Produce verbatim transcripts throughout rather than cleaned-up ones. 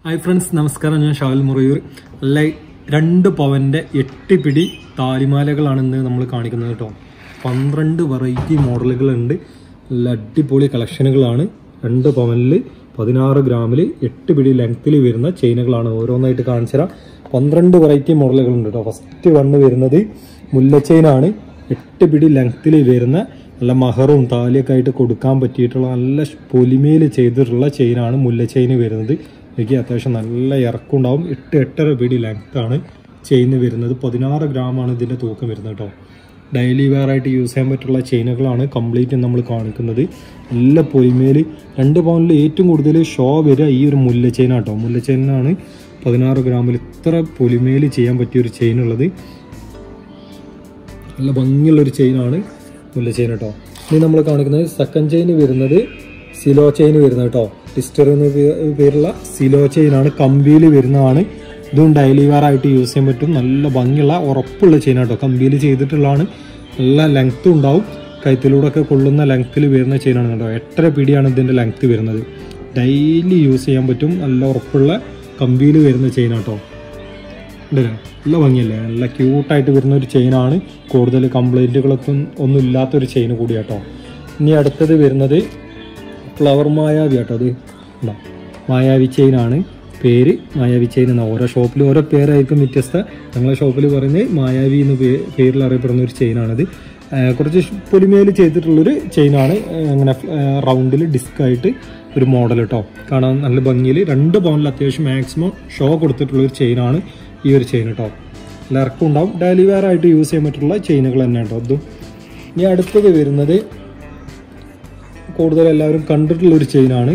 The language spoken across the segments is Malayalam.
ഹായ് ഫ്രണ്ട്സ്, നമസ്കാരം. ഞാൻ ഷാൽ മുറയൂർ. അല്ല രണ്ട് പവൻ്റെ എട്ട് പിടി താലിമാലകളാണ് ഇന്ന് നമ്മൾ കാണിക്കുന്നത് കേട്ടോ. പന്ത്രണ്ട് വെറൈറ്റി മോഡലുകളുണ്ട്. നല്ല അടിപൊളി കളക്ഷനുകളാണ്. രണ്ട് പവനിൽ പതിനാറ് ഗ്രാമിൽ എട്ട് പിടി ലെങ്ത്തിൽ വരുന്ന ചെയിനുകളാണ്. ഓരോന്നായിട്ട് കാണിച്ചു തരാം. പന്ത്രണ്ട് വെറൈറ്റി മോഡലുകളുണ്ട് കേട്ടോ. ഫസ്റ്റ് വണ്ണ് വരുന്നത് മുല്ല ചെയിനാണ്. എട്ട് പിടി ലെങ്ത്തിൽ വരുന്ന നല്ല മഹറും താലിയൊക്കെ ആയിട്ട് കൊടുക്കാൻ പറ്റിയിട്ടുള്ള നല്ല പൊലിമയിൽ ചെയ്തിട്ടുള്ള ചെയിനാണ് മുല്ല ചെയിന് വരുന്നത്. എനിക്ക് അത്യാവശ്യം നല്ല ഇറക്കുണ്ടാവും. എട്ട് എട്ടര പിടി ലെങ്ത്താണ് ചെയിന് വരുന്നത്. പതിനാറ് ഗ്രാമാണ് ഇതിൻ്റെ തൂക്കം വരുന്നത് കേട്ടോ. ഡെയിലി വെയർ ആയിട്ട് യൂസ് ചെയ്യാൻ പറ്റുള്ള ചെയിനുകളാണ് കംപ്ലീറ്റ് നമ്മൾ കാണിക്കുന്നത്. നല്ല പൊലിമയിൽ രണ്ട് പവനിൽ ഏറ്റവും കൂടുതൽ ഷോ വരിക ഈ ഒരു മുല്ല ചെയിനാണ് കേട്ടോ. മുല്ല ചെയിനാണ് പതിനാറ് ഗ്രാമിൽ ഇത്ര പൊലിമയിൽ ചെയ്യാൻ പറ്റിയൊരു ചെയിനുള്ളത്. നല്ല ഭംഗിയുള്ളൊരു ചെയിനാണ് മുല്ല ചെയിൻ കേട്ടോ. ഇനി നമ്മൾ കാണിക്കുന്നത് സെക്കൻഡ് ചെയിൻ വരുന്നത് സിലോ ചെയിൻ വരുന്നത് കേട്ടോ. ടിസ്റ്റർ എന്ന പേരുള്ള സിലോ ചെയിനാണ്. കമ്പിയിൽ വരുന്നതാണ്. ഇതും ഡെയിലി വെയർ ആയിട്ട് യൂസ് ചെയ്യാൻ പറ്റും. നല്ല ഭംഗിയുള്ള ഉറപ്പുള്ള ചെയിനാണ് കേട്ടോ. കമ്പിയിൽ ചെയ്തിട്ടുള്ളതാണ്. നല്ല ലെങ്ത്തും ഉണ്ടാവും. കഴുത്തിലൂടെ ഒക്കെ കൊള്ളുന്ന ലെങ്ത്തിൽ വരുന്ന ചെയിനാണ് കേട്ടോ. എട്ടര പിടിയാണ് ഇതിൻ്റെ ലെങ്ത്ത് വരുന്നത്. ഡെയിലി യൂസ് ചെയ്യാൻ പറ്റും. നല്ല ഉറപ്പുള്ള കമ്പിയിൽ വരുന്ന ചെയിനാണ് കേട്ടോ. ഉണ്ടല്ലോ, നല്ല ഭംഗിയല്ലേ. നല്ല ക്യൂട്ടായിട്ട് വരുന്ന ഒരു ചെയിനാണ്. കൂടുതൽ കംപ്ലൈൻറ്റുകളൊക്കെ ഒന്നും ഇല്ലാത്തൊരു ചെയിൻ കൂടി കേട്ടോ. ഇനി അടുത്തത് വരുന്നത് ഫ്ലവർ മായാവി കേട്ടോ. അത് ഉണ്ടോ, മായാവി ചെയിനാണ്. പേര് മായാവി ചെയിൻ എന്ന. ഓരോ ഷോപ്പിൽ ഓരോ പേരായിരിക്കും വ്യത്യസ്ത. ഞങ്ങളെ ഷോപ്പിൽ പറയുന്നത് മായാവി എന്ന പേരിൽ അറിയപ്പെടുന്ന ഒരു ചെയിനാണിത്. കുറച്ച് പൊലിമയിൽ ചെയ്തിട്ടുള്ളൊരു ചെയിനാണ്. അങ്ങനെ റൗണ്ടിൽ ഡിസ്കായിട്ട് ഒരു മോഡൽ കേട്ടോ. കാണാൻ നല്ല ഭംഗിയിൽ രണ്ട് പവനിൽ അത്യാവശ്യം മാക്സിമം ഷോ കൊടുത്തിട്ടുള്ളൊരു ചെയിനാണ് ഈ ഒരു ചെയിൻ കേട്ടോ. നല്ല ഇറക്കം ഉണ്ടാവും. ഡെയിലി വെയർ ആയിട്ട് യൂസ് ചെയ്യാൻ പറ്റുള്ള ചെയിനുകൾ തന്നെ കേട്ടോ അതും. ഇനി അടുത്തത് വരുന്നത് കൂടുതൽ എല്ലാവരും കണ്ടിട്ടുള്ളൊരു ചെയിനാണ്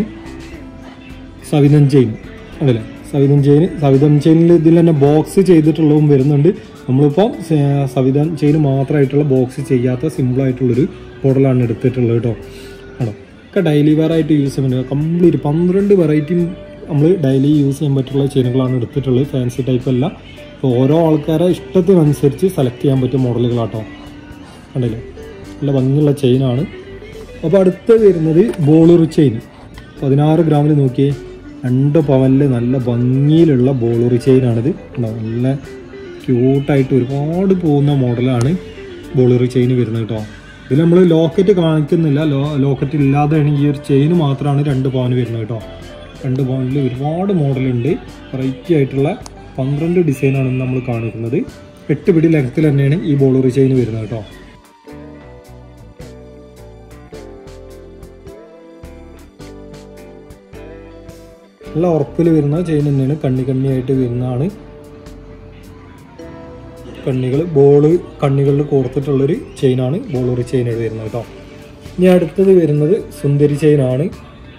സവിതൻ ചെയിൻ. അതല്ലേ, സവിതൻ ചെയിൻ. സവിതൻ ചെയിനിൽ ഇതിൽ തന്നെ ബോക്സ് ചെയ്തിട്ടുള്ളതും വരുന്നുണ്ട്. നമ്മളിപ്പം സവിതൻ ചെയിൻ മാത്രമായിട്ടുള്ള ബോക്സ് ചെയ്യാത്ത സിമ്പിളായിട്ടുള്ളൊരു മോഡലാണ് എടുത്തിട്ടുള്ളത് കേട്ടോ. ആണോ, ഒക്കെ ഡെയിലി വെയർ ആയിട്ട് യൂസ് ചെയ്യാൻ പറ്റുക. കംപ്ലീറ്റ് പന്ത്രണ്ട് വെറൈറ്റിയും നമ്മൾ ഡെയിലി യൂസ് ചെയ്യാൻ പറ്റുള്ള ചെയിനുകളാണ് എടുത്തിട്ടുള്ളത്. ഫാൻസി ടൈപ്പ് അല്ല. അപ്പോൾ ഓരോ ആൾക്കാരെ ഇഷ്ടത്തിനനുസരിച്ച് സെലക്ട് ചെയ്യാൻ പറ്റിയ മോഡലുകളാട്ടോ. കണ്ടില്ലേ, നല്ല ഭംഗിയുള്ള ചെയിനാണ്. അപ്പോൾ അടുത്ത് വരുന്നത് ബോളൂറ് ചെയിൻ. പതിനാറ് ഗ്രാമിൽ നോക്കിയേ, രണ്ട് പവനിൽ നല്ല ഭംഗിയിലുള്ള ബോളൂറ് ചെയിനാണിത്. നല്ല ക്യൂട്ടായിട്ട് ഒരുപാട് പോകുന്ന മോഡലാണ് ബോളൂറ് ചെയിൻ വരുന്നത് കേട്ടോ. ഇതിൽ നമ്മൾ ലോക്കറ്റ് കാണിക്കുന്നില്ല. ലോ ലോക്കറ്റ് ഇല്ലാതെയാണ് ഈ ഒരു ചെയിൻ മാത്രമാണ് രണ്ട് പവന് വരുന്നത് കേട്ടോ. രണ്ട് പവനിൽ ഒരുപാട് മോഡലുണ്ട്. വെറൈറ്റി ആയിട്ടുള്ള പന്ത്രണ്ട് ഡിസൈനാണ് നമ്മൾ കാണിക്കുന്നത്. എട്ട് പിടി ലെങ്ത്തിൽ തന്നെയാണ് ഈ ബോളൂറ് ചെയിൻ വരുന്നത് കേട്ടോ. നല്ല ഉറപ്പിൽ വരുന്ന ചെയിൻ തന്നെയാണ്. കണ്ണി കണ്ണിയായിട്ട് വരുന്നതാണ്. കണ്ണികൾ ബോള് കണ്ണികളിൽ കോർത്തിട്ടുള്ളൊരു ചെയിനാണ് ബോളൂറ് ചെയിൻ വരുന്നത് കേട്ടോ. ഇനി അടുത്തത് വരുന്നത് സുന്ദരി ചെയിനാണ്.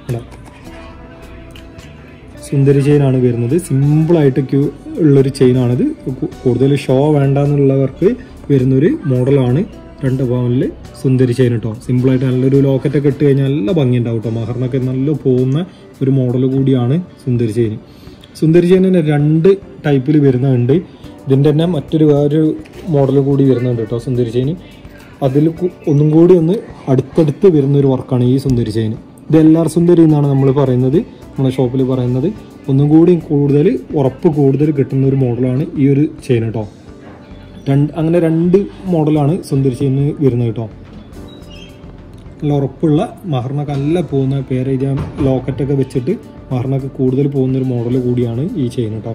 സുന്ദരി ചെയിനാണ് വരുന്നത്. സിമ്പിളായിട്ട് ക്യൂ ഉള്ളൊരു ചെയിനാണിത്. കൂടുതൽ ഷോ വേണ്ടെന്നുള്ളവർക്ക് വരുന്നൊരു മോഡലാണ് രണ്ട് പവനിൽ സുന്ദരി ചെയിൻ കേട്ടോ. സിമ്പിളായിട്ട് നല്ലൊരു ലോക്കറ്റൊക്കെ ഇട്ട് കഴിഞ്ഞാൽ നല്ല ഭംഗി ഉണ്ടാവും കേട്ടോ. മഹറിനൊക്കെ നല്ല പോകുന്ന ഒരു മോഡൽ കൂടിയാണ് സുന്ദരി ചെയിൻ. സുന്ദരി ചെയിൻ തന്നെ രണ്ട് ടൈപ്പിൽ വരുന്നുണ്ട്. ഇതിൻ്റെ തന്നെ മറ്റൊരു വേറൊരു മോഡൽ കൂടി വരുന്നുണ്ട് കേട്ടോ സുന്ദരി ചെയിൻ. അതിൽ ഒന്നും കൂടി ഒന്ന് അടുത്തടുത്ത് വരുന്നൊരു വർക്കാണ് ഈ സുന്ദരി ചെയിൻ. ഇത് എൽ ആർ സുന്ദരി എന്നാണ് നമ്മൾ പറയുന്നത്, നമ്മുടെ ഷോപ്പിൽ പറയുന്നത്. ഒന്നും കൂടി കൂടുതൽ ഉറപ്പ് കൂടുതൽ കിട്ടുന്ന ഒരു മോഡലാണ് ഈ ഒരു ചെയിൻ കേട്ടോ. രണ്ട് അങ്ങനെ രണ്ട് മോഡലാണ് സുന്ദരി ചെയിൻ വരുന്നത് കേട്ടോ. നല്ല ഉറപ്പുള്ള മഹറിനൊക്കെ നല്ല പോകുന്ന പേരെഴുതിയ ലോക്കറ്റൊക്കെ വെച്ചിട്ട് മഹറിനൊക്കെ കൂടുതൽ പോകുന്നൊരു മോഡൽ കൂടിയാണ് ഈ ചെയിൻ കേട്ടോ.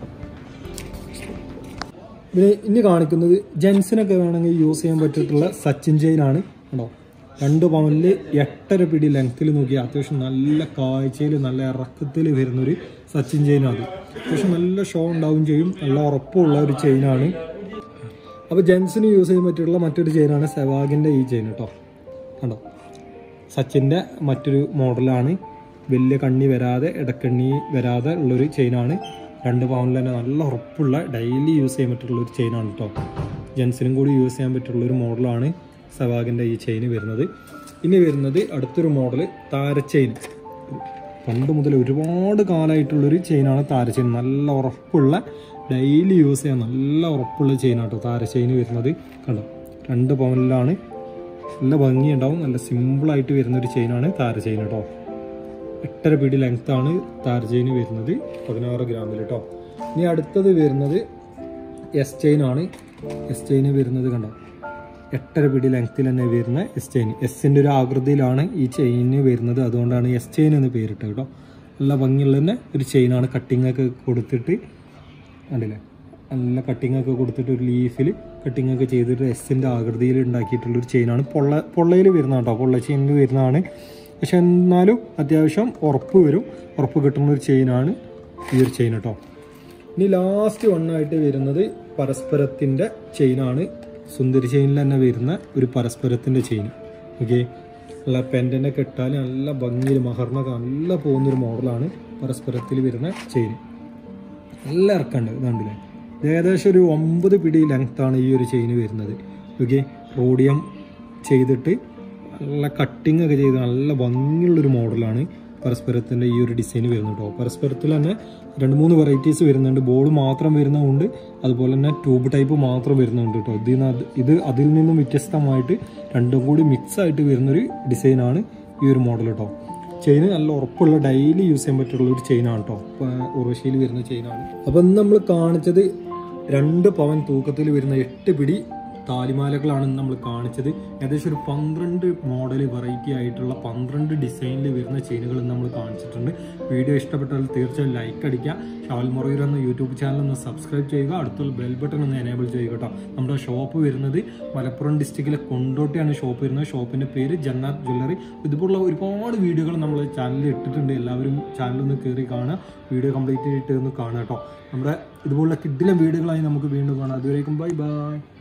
പിന്നെ ഇനി കാണിക്കുന്നത് ജെൻസിനൊക്കെ വേണമെങ്കിൽ യൂസ് ചെയ്യാൻ പറ്റിയിട്ടുള്ള സച്ചിൻ ചെയിനാണ് കേട്ടോ. രണ്ട് പവനിൽ എട്ടര പിടി ലെങ്ത്തിൽ നോക്കി അത്യാവശ്യം നല്ല കാഴ്ചയിൽ നല്ല ഇറക്കത്തിൽ വരുന്നൊരു സച്ചിൻ ചെയിനാണ്. അത്യാവശ്യം നല്ല ഷോ ഉണ്ടാവും ചെയ്യും. നല്ല ഉറപ്പുള്ള ഒരു ചെയിനാണ്. അപ്പോൾ ജെൻസിന് യൂസ് ചെയ്യാൻ പറ്റിയിട്ടുള്ള മറ്റൊരു ചെയിനാണ് സെവാഗിൻ്റെ ഈ ചെയിൻ കേട്ടോ. കണ്ടോ, സച്ചിൻ്റെ മറ്റൊരു മോഡലാണ്. വലിയ കണ്ണി വരാതെ ഇടക്കണ്ണി വരാതെ ഉള്ളൊരു ചെയിനാണ്. രണ്ട് പവനിൽ തന്നെ നല്ല ഉറപ്പുള്ള ഡെയിലി യൂസ് ചെയ്യാൻ പറ്റുള്ളൊരു ചെയിനാണ് കേട്ടോ. ജെൻസിനും കൂടി യൂസ് ചെയ്യാൻ പറ്റുള്ളൊരു മോഡലാണ് സെവാഗിൻ്റെ ഈ ചെയിൻ വരുന്നത്. ഇനി വരുന്നത് അടുത്തൊരു മോഡൽ താരച്ചെയിൻ. പണ്ട് മുതൽ ഒരുപാട് കാലമായിട്ടുള്ളൊരു ചെയിനാണ് താരച്ചെയിൻ. നല്ല ഉറപ്പുള്ള ഡെയിലി യൂസ് ചെയ്യാൻ നല്ല ഉറപ്പുള്ള ചെയിനാണ് കേട്ടോ താരച്ചെയിൻ വരുന്നത്. കണ്ടോ, രണ്ട് പവനിലാണ്. നല്ല ഭംഗിയുണ്ടാവും. നല്ല സിമ്പിളായിട്ട് വരുന്നൊരു ചെയിനാണ് താര ചെയിൻ കേട്ടോ. എട്ടര പിടി ലെങ്ത്താണ് താർ ചെയിൻ വരുന്നത് പതിനാറ് ഗ്രാമിൽ കേട്ടോ. ഇനി അടുത്തത് വരുന്നത് എസ് ചെയിൻ ആണ്. എസ് ചെയിൻ വരുന്നത് കണ്ടോ എട്ടര പിടി ലെങ്ത്തിൽ തന്നെ വരുന്ന എസ് ചെയിൻ. എസിൻ്റെ ഒരു ആകൃതിയിലാണ് ഈ ചെയിന് വരുന്നത്, അതുകൊണ്ടാണ് എസ് ചെയിൻ എന്ന് പേരിട്ടത് കേട്ടോ. നല്ല ഭംഗിയുള്ള തന്നെ ഒരു ചെയിനാണ്. കട്ടിങ് ഒക്കെ കൊടുത്തിട്ട് കണ്ടില്ലേ, നല്ല കട്ടിങ് ഒക്കെ കൊടുത്തിട്ട് ഒരു ലീഫിൽ കട്ടിങ് ഒക്കെ ചെയ്തിട്ട് എസിൻ്റെ ആകൃതിയിൽ ഉണ്ടാക്കിയിട്ടുള്ളൊരു ചെയിനാണ്. പൊള്ള പൊള്ളയിൽ വരുന്നതാണ് കേട്ടോ, പൊള്ള ചെയിനിൽ വരുന്നതാണ്. പക്ഷെ എന്നാലും അത്യാവശ്യം ഉറപ്പ് വരും, ഉറപ്പ് കിട്ടുന്ന ഒരു ചെയിനാണ് ഈ ഒരു ചെയിൻ കേട്ടോ. ഇനി ലാസ്റ്റ് വണ്ണായിട്ട് വരുന്നത് പരസ്പരത്തിൻ്റെ ചെയിനാണ്. സുന്ദരി ചെയിനിൽ തന്നെ വരുന്ന ഒരു പരസ്പരത്തിൻ്റെ ചെയിൻ. ഓക്കെ, നല്ല പെൻഡൻ്റൊക്കെ ഇട്ടാൽ നല്ല ഭംഗിയിൽ മഹർണൊക്കെ നല്ല പോകുന്നൊരു മോഡലാണ് പരസ്പരത്തിൽ വരുന്ന ചെയിൻ. നല്ല ഇറക്കമുണ്ട്, ഇതാണ്ടില്ലേ. ഏകദേശം ഒരു ഒമ്പത് പിടി ലെങ്ത്താണ് ഈ ഒരു ചെയിൻ വരുന്നത്. ഓക്കെ, റോഡിയം ചെയ്തിട്ട് നല്ല കട്ടിങ് ഒക്കെ ചെയ്ത് നല്ല ഭംഗിയുള്ളൊരു മോഡലാണ് പരസ്പരത്തിൻ്റെ ഈ ഒരു ഡിസൈൻ വരുന്നത് കേട്ടോ. പരസ്പരത്തിൽ തന്നെ രണ്ട് മൂന്ന് വെറൈറ്റീസ് വരുന്നുണ്ട്. ബോൾ മാത്രം വരുന്നതുകൊണ്ട് അതുപോലെ തന്നെ ട്യൂബ് ടൈപ്പ് മാത്രം വരുന്നുണ്ട് കേട്ടോ. ഇതിന് ഇത് അതിൽ നിന്നും വ്യത്യസ്തമായിട്ട് രണ്ടും കൂടി മിക്സ് ആയിട്ട് വരുന്നൊരു ഡിസൈനാണ് ഈ ഒരു മോഡൽ കേട്ടോ. ചെയിൻ നല്ല ഉറപ്പുള്ള ഡെയിലി യൂസ് ചെയ്യാൻ പറ്റുള്ള ഒരു ചെയിനാണ് കേട്ടോ. ഉറവശിയിൽ വരുന്ന ചെയിനാണ്. അപ്പം ഇന്ന് നമ്മൾ കാണിച്ചത് രണ്ട് പവൻ തൂക്കത്തിൽ വരുന്ന എട്ട് പിടി താലിമാലകളാണ് നമ്മൾ കാണിച്ചത്. ഏകദേശം ഒരു പന്ത്രണ്ട് മോഡൽ വെറൈറ്റി ആയിട്ടുള്ള പന്ത്രണ്ട് ഡിസൈനിൽ വരുന്ന ചെയിനുകൾ നമ്മൾ കാണിച്ചിട്ടുണ്ട്. വീഡിയോ ഇഷ്ടപ്പെട്ടാൽ തീർച്ചയായും ലൈക്ക് അടിക്കുക. ഷാൽ മൊറയൂർ എന്ന യൂട്യൂബ് ചാനൽ ഒന്ന് സബ്സ്ക്രൈബ് ചെയ്യുക. അടുത്തുള്ള ബെൽ ബട്ടൺ ഒന്ന് എനേബിൾ ചെയ്യുക കേട്ടോ. നമ്മുടെ ഷോപ്പ് വരുന്നത് മലപ്പുറം ഡിസ്ട്രിക്റ്റിലെ കൊണ്ടോട്ടിയാണ് ഷോപ്പ് വരുന്നത്. ഷോപ്പിൻ്റെ പേര് ജന്നാത്ത് ജ്വല്ലറി. ഇതുപോലുള്ള ഒരുപാട് വീഡിയോകൾ നമ്മൾ ചാനലിൽ ഇട്ടിട്ടുണ്ട്. എല്ലാവരും ചാനലൊന്ന് കയറി കാണുക, വീഡിയോ കംപ്ലീറ്റ് ആയിട്ട് ഒന്ന് കാണുക കേട്ടോ. നമ്മുടെ ഇതുപോലുള്ള കിഡിലെ വീഡിയോകളായി നമുക്ക് വീണ്ടും കാണാം. അതുവരേക്കും ബൈ ബൈ.